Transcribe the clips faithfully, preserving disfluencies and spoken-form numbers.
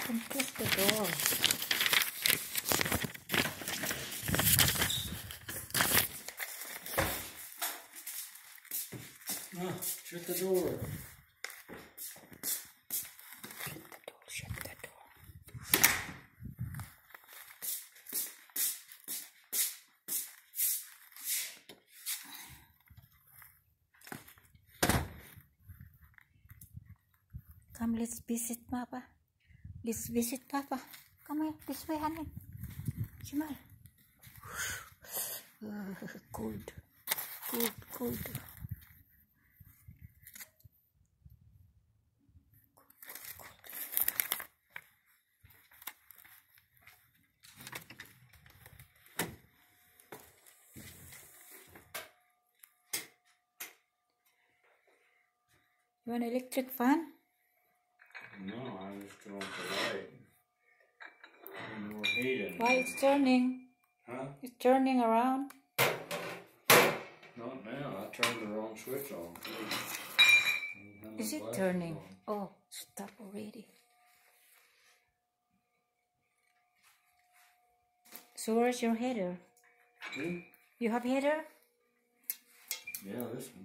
Open, close the door. Ah, shut the door. Shut the door. Come, let's visit Papa. Let's visit Papa. Come here, this way, honey. Jamal. Uh, cold, cold, cold. You want an electric fan? No, I just don't want the light. And we're heating. Why it's turning? Huh? It's turning around. Not now. I turned the wrong switch on. Is it turning? Oh, stop already. So where's your header? Hmm? You have header? Yeah, this one.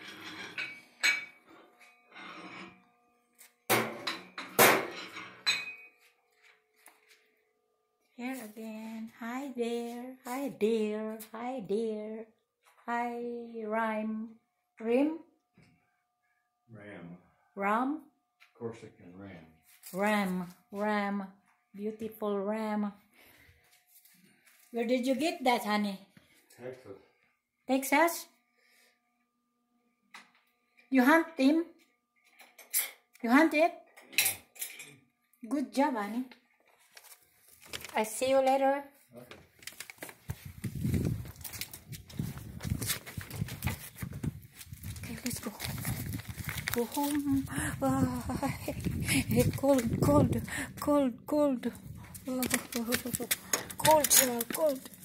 Here again. Hi there. Hi there. Hi there. Hi rhyme. Rim? Ram. Ram? Corsican ram. Ram. Ram. Beautiful ram. Where did you get that, honey? Texas. Texas? You hunt him? You hunt it? Good job, honey. I see you later. Okay. Okay, let's go. Go home. Ah, cold, cold, cold, cold. Cold, cold.